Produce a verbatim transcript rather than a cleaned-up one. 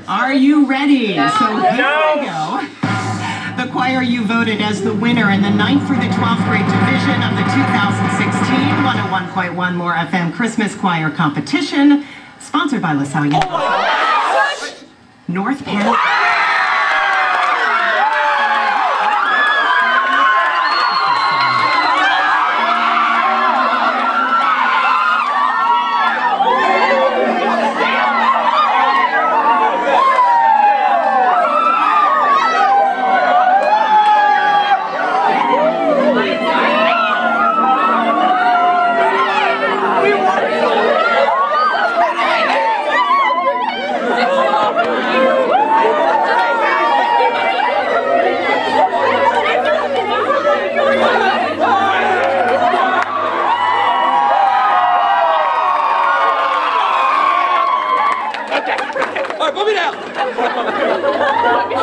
Are you ready? No. So here we go. The choir you voted as the winner in the ninth through the twelfth grade division of the two thousand sixteen one oh one point one More F M Christmas Choir Competition, sponsored by LaSalle University. North Penn. All right, put me down.